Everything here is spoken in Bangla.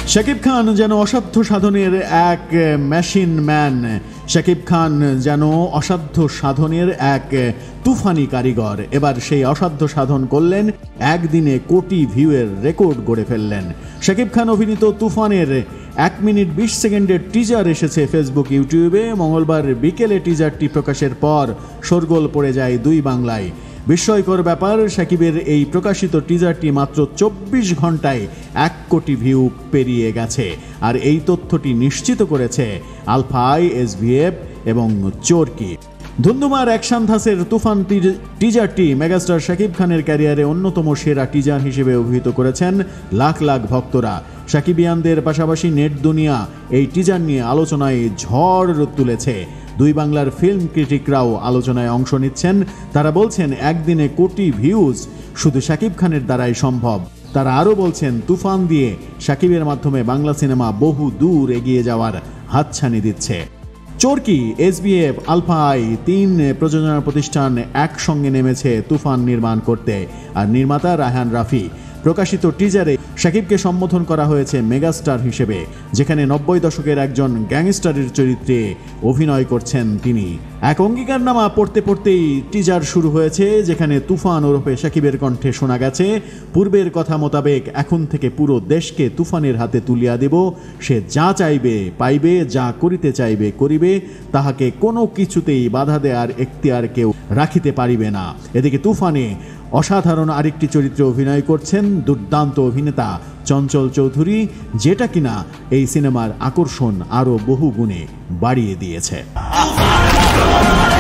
শাকিব খান যেন অসাধ্য সাধনের এক মেশিন ম্যান। শাকিব খান যেন অসাধ্য সাধনের এক তুফানি কারিগর। এবার সেই অসাধ্য সাধন করলেন, একদিনে কোটি ভিউয়ের রেকর্ড গড়ে ফেললেন। শাকিব খান অভিনীত তুফানের 1 মিনিট 20 সেকেন্ডের টিজার এসেছে ফেসবুক, ইউটিউবে। মঙ্গলবার বিকেলে টিজারটি প্রকাশের পর শোরগোল পড়ে যায় দুই বাংলায়। বিস্ময়কর ব্যাপার, শাকিবের এই প্রকাশিত টিজারটি মাত্র 24 ঘন্টায় 1 কোটি ভিউ পেরিয়ে গেছে। আর এই তথ্যটি নিশ্চিত করেছে আলফা আই, SVF এবং চরকি। ধুন্ধুমার অ্যাকশন ধাসের তুফান টিজারটি মেগাস্টার শাকিব খানের ক্যারিয়ারে অন্যতম সেরা টিজার হিসেবে অভিহিত করেছেন লাখ লাখ ভক্তরা। শাকিবিয়ানদের পাশাপাশি নেট দুনিয়া এই টিজার নিয়ে আলোচনায় ঝড় তুলেছে। দুই বাংলার ফিল্ম ক্রিটিকরাও আলোচনায় অংশ নিচ্ছেন। তারা বলছেন, একদিনে কোটি ভিউজ শুধু শাকিব খানের দ্বারাই সম্ভব। তারা আরও বলছেন, তুফান দিয়ে শাকিবের মাধ্যমে বাংলা সিনেমা বহু দূর এগিয়ে যাওয়ার হাতছানি দিচ্ছে। চরকি, SVF, আলফা আই 3 প্রযোজনা প্রতিষ্ঠান একসঙ্গে নেমেছে তুফান নির্মাণ করতে। আর নির্মাতা রায়হান রাফি। প্রকাশিত টিজারে শাকিবকে সম্বোধন করা হয়েছে মেগাস্টার হিসেবে, যেখানে 90 দশকের একজন গ্যাংস্টারের চরিত্রে অভিনয় করছেন তিনি। এক অঙ্গীকারনামা পড়তে পড়তেই টিজার শুরু হয়েছে, যেখানে তুফান ওরফে শাকিবের কণ্ঠে শোনা গেছে, পূর্বের কথা মোতাবেক এখন থেকে পুরো দেশকে তুফানের হাতে তুলিয়া দেব। সে যা চাইবে পাইবে, যা করিতে চাইবে করিবে, তাহাকে কোনো কিছুতেই বাধা দেওয়ার এখতিয়ার কেউ রাখিতে পারিবে না। এদিকে তুফানে অসাধারণ আরেকটি চরিত্রে অভিনয় করছেন দুর্দান্ত অভিনেতা চঞ্চল চৌধুরী, যেটা কিনা এই সিনেমার আকর্ষণ আরও বহু গুণে বাড়িয়ে দিয়েছে।